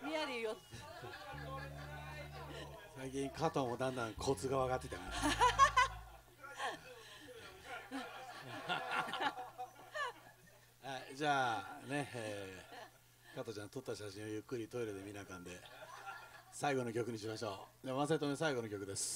宮でいいよ。 最近加藤もだんだんコツが分かってきたね。はい、じゃあね、加藤ちゃん撮った写真をゆっくりトイレで見なあかんで最後の曲にしましょう。では正富最後の曲です。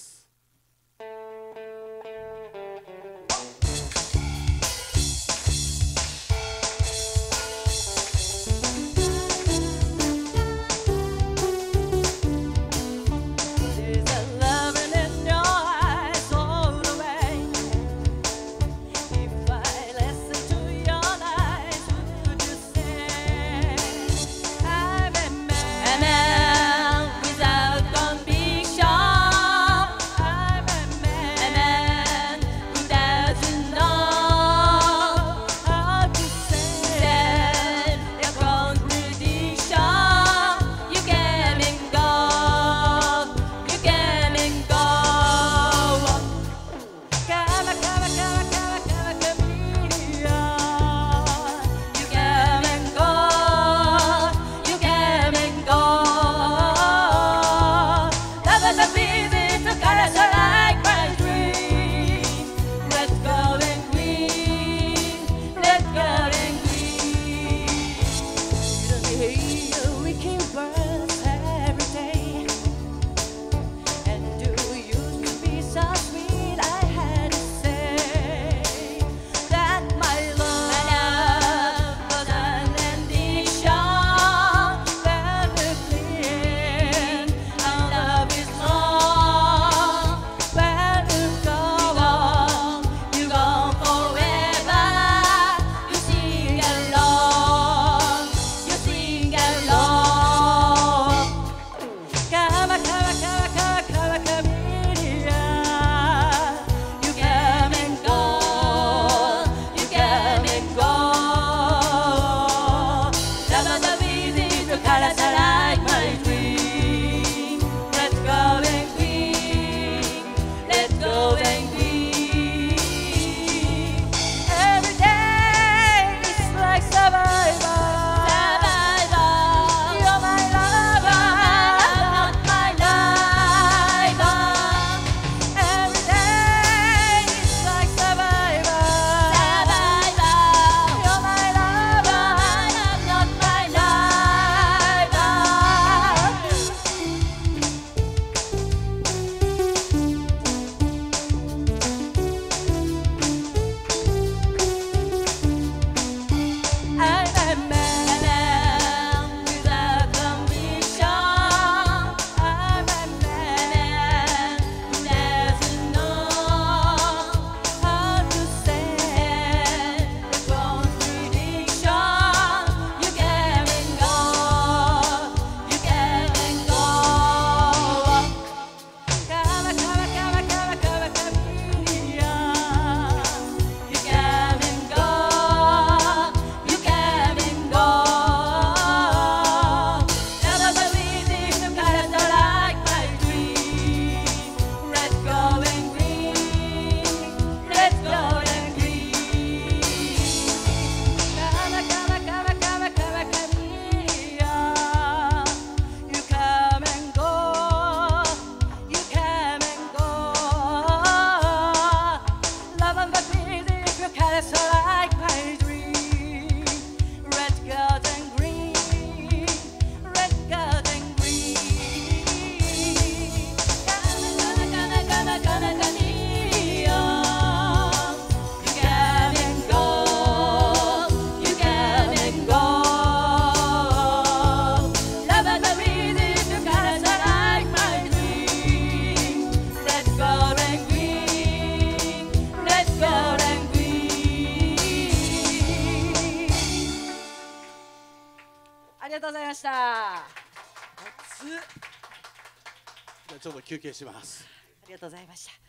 ありがとうございました。 ちょっと休憩します。 ありがとうございました。